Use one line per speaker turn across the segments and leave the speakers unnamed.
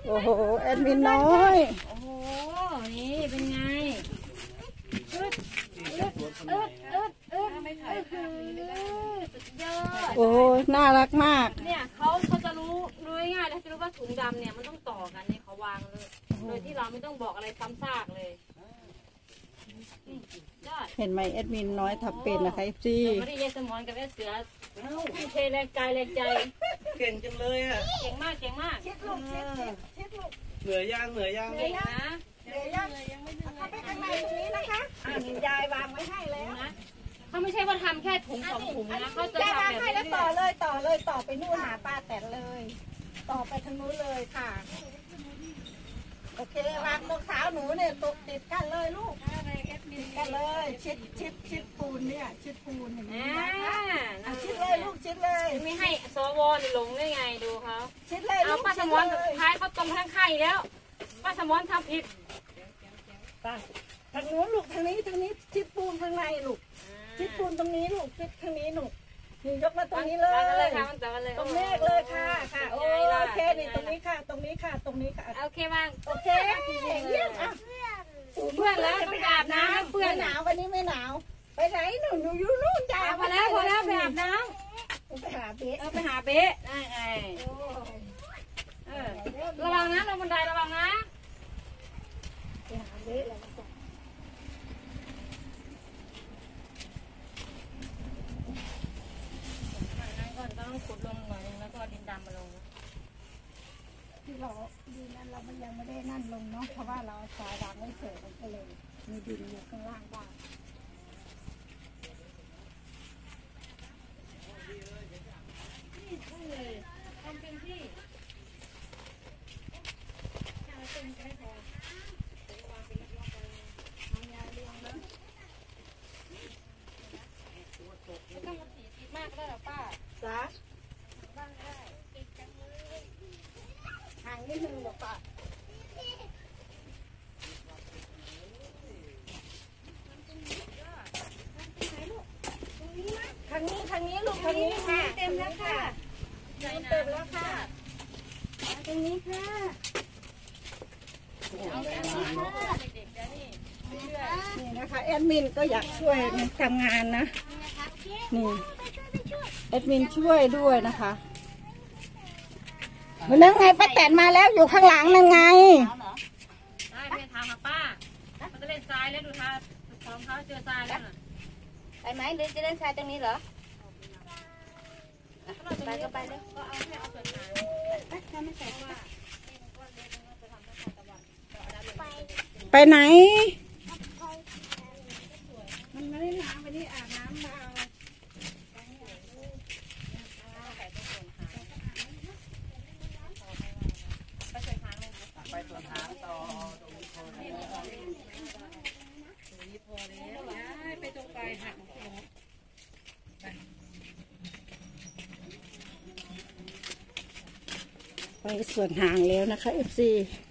โอ้โหแอดมินน้อย
โอ้โหนี่เป็นไงไม่ถ่ายภาพนี้เลยสุดยอด
โอ้น่ารักมาก
เนี่ยเขาจะรู้ง่ายๆนะจะรู้ว่าถุงดำเนี่ยมันต้องต่อกันเนี่ยเขาวางเลยโดยที่เราไม่ต้องบอกอะไรซ้ำซากเลยยอด
เห็นไหมแอดมินน้อยทำเป็นนะคะซี
ไม่ได้แยกสมอนกับแยกเสือทุ่มเทแรงกายแรงใจ
เก่งจังเลยอ่ะ
เก่งมากเก่งมาก
เช็ดลูกเช็ดลูก
เหนื่อยย่างเหนื่อยย่าง
เก่งนะ
เดี๋ยวยังเข้าไปข้างในตรงนี้นะคะยายวางไว้ให้แล้ว
นะเขาไม่ใช่ว่าทำแค่ถุงสองถุงนะเขาจะ
ยาย
ทำ
วาง
แบบ
ให้แล้ว
นี้
ต่อไปนู่นหาป้าแตนเลย ต่อไปทางนู้นเลยค่ะโอเควางตรงเท้าหนูเนี่ยตกติดกันเลยลูกติดกันเลยชิดปูนเนี่ยชิดปูนอย่างนี้นะคะชิดเลยลูกชิดเลย
ไม่ให้สวหลงได้ไงดูเขา
ชิดเลย
เอา
ลูก
ป้าสมอนสุดท้ายเขาตรงข้างไข่แล้วป้าสมอนทำผิด
ป้าทางนู้นลูกทางนี้ชิดปูนข้างในลูกชิดปูนตรงนี้ลูกชิดทางนี้ลูกนี่ยกมาตรงนี้เลย
ค่ะมันต่อกันเลย
ตรงนี้เลยค่ะโอเคนี่ตรงนี้ค่ะตรงนี้ค่ะ
โอเคบ้าง
โอเคเยี่ยมอ่ะ
เพื่อนแล้วต้องอาบน้ำเพื่อน
ไม่หนาววันนี้ไม่หนาวไปไหนหนูอยู่นู่นจ้า
พอแล้วไปอาบน้
ไปหาเบ๊ะ
ำไปหาเบ๊ะได้ไงระวังนะลงบันไดระวังนะ
ไปหาเบ๊ะแล้ว
ก่อนต้องขุดลงหน่อยนึงแล้วก็ดินดำมาลง
ที่เราดินนั้นเรามันยังไม่ได้นั่นลงเนาะเพราะว่าเราสายวางไม่เสร็จมันก็เลยมีดินอยู่ข้างล่างบ้าง
ทำเป็นที่ไม่ต้องมาสีติดมากก็ได้หรอป้า
จ้าห่างนิดนึงบอกป่ะทางนี้ลูกทางนี้ค่ะ
เต็มแล้วค่ะ
เต็มแล้วค่ะ
ตรงนี้ค่ะเอาตรงนี้ค่ะเด็กๆนะนี่เรื่อย
นี่นะคะแอดมินก็อยากช่วยทำงานนะนี่แอดมินช่วยด้วยนะคะมันนั่งไงป้าแตนมาแล้วอยู่ข้างหลังนั่นไง
ได้ไม่ทำค่ะป้ามันจะเล่นทรายแล้วดูท่าของเขาเจอทรายแล้วน่ะ
ไปไหมหรือจะเล่นทรายตรงนี้เหรอ
ไปก็ไปเลยก็เอาแค่เอาส่วนหางถ้าไม่ใส่ว่า
ไปไหนมันไม่ได้ล้างวันนี้อาบน้ำมาเอา
ไปส่วนหางต่อตรงนี้พอแล้ว
ไปตรงไปหัก
ไปส่วนห่างแล้วนะคะ FC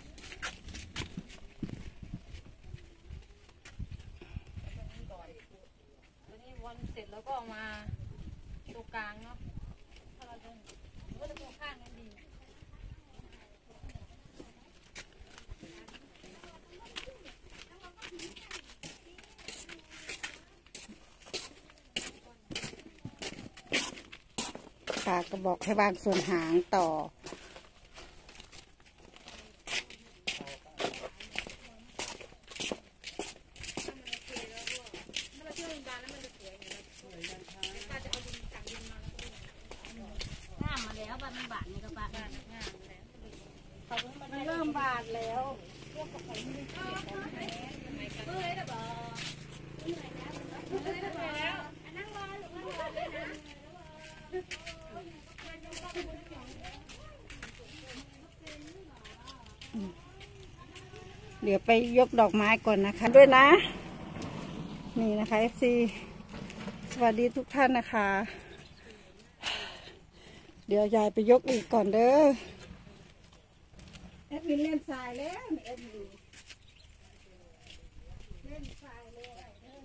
วันเสร็จแล้วก็มาตรงกลางเนาะถ้าเราตรงก็จะตรงข้างนั้นดี
ค่ะก็บอกให้วางส่วนหางต่อมันเริ่มบาดแล้วเดี๋ยวไปยกดอกไม้ก่อนนะคะด้วยนะนี่นะคะ FC สวัสดีทุกท่านนะคะ เดี๋ยวยายไปยกอีกก่อนเด้อแอดมินเล่นทรายแล้วแอดมินเล่นทรายเลย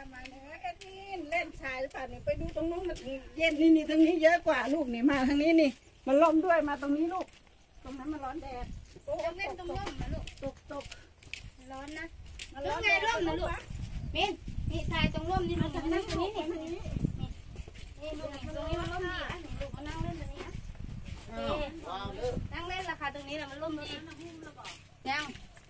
มาเนื้อแอดมินเล่นชายหรือเปล่าเนี่ยไปดูตรงนู้นมันเย็นนี่ตรงนี้เยอะกว่าลูกนี่มาทางนี้นี่มันร่มด้วยมาตรงนี้ลูกตรงนั้นมันร้อนแดด
ต้องเล่นตรงร่มนะลูก
ตก
ร้อนนะ
มัน
ลู
ร้อก น
ไงร่มนะลูกมินนี่ทรายตรงร่มนี่มันตรงนี้ตรงนี้นี่นี่ลูกนี่ตรงนี้มันร่มดีอ่ะนี่ลูกมานั่งเล่นตรงนี้อ่ะนั่งเล่นราคาตรงนี้แหละมันร่มดียัง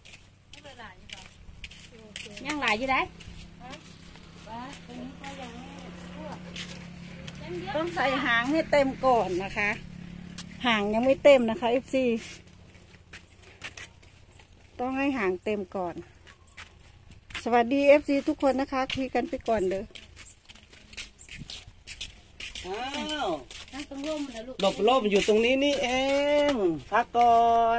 ยังหลายอยู่ได้ตรงนี้ก็ยังไม่ทั่ว
ต้องใส่หางให้เต็มก่อนนะคะหางยังไม่เต็มนะคะ FC ต้องให้หางเต็มก่อน สวัสดี FC ทุกคนนะคะคุยกันไปก่อนเด้อ
อ้าว
นั่งตรงร่มนะลูก
หลบร่มอยู่ตรงนี้นี่เองพักก่อน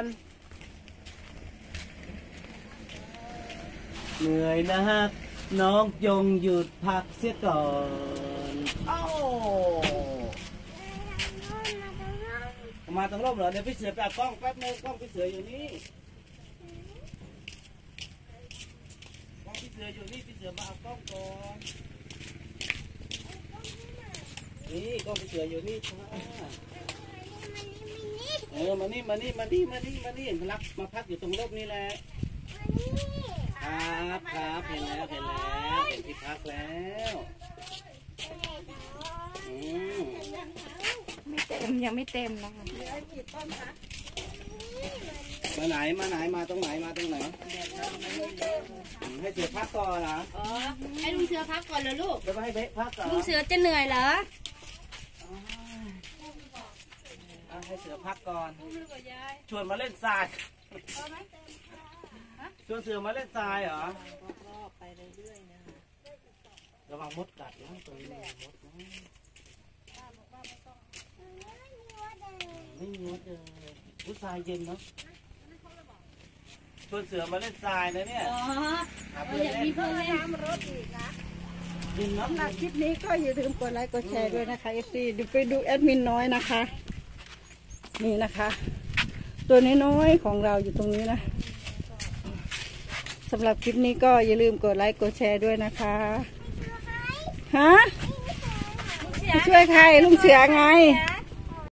เหนื่อยนะฮะน้องจงหยุดพักเสียก่อนเอ้ามาตรงร่มเหรอเดี๋ยวพี่เสือไปเอากล้องแป๊บนึงกล้องพี่เสืออยู่นี่กล้องพี่เสืออยู่นี่พี่เสือมาเอากล้องก่อนนี่กล้องพี่เสืออยู่นี่ค่ะมานี่รักมาพักอยู่ตรงร่มนี่แหละครับเห็นแล้วเห็นที่พักแล้ว
ไม่เต็มยังไม่เต็มนะคะ
มาไหนมาตรงไหนให้เสือพักก่อนเหรอ
อ๋อให้ลุงเสือพักก่อนเหรอลูก
จะไปให้เบ๊พักก่อน
ลุงเสือจะเหนื่อยเหรอ
ให้เสือพักก่อนชวนมาเล่นทรายชวนเสือมาเล่นทรายเหรอไปเรื่อยๆนะคะระวังมดกัดนะตัวนี้มดนะไม่มีมดเลยทรายเย็นเนาะชวนเสือมาเล่นทรายนะเนี่ย
อ๋อ
อยากมีเพื่อนเล่น
น้ำรถอีกนะ
ดินน้ำ
สำหรับคลิปนี้ก็อย่าลืมกดไลค์กดแชร์ด้วยนะคะ FC เดี๋ยวไปดูแอดมินน้อยนะคะนี่นะคะ ตัวน้อยๆของเราอยู่ตรงนี้นะสำหรับคลิปนี้ก็อย่าลืมกดไลค์กดแชร์ด้วยนะคะฮะช่วยใครลุงเสือไง
เสือ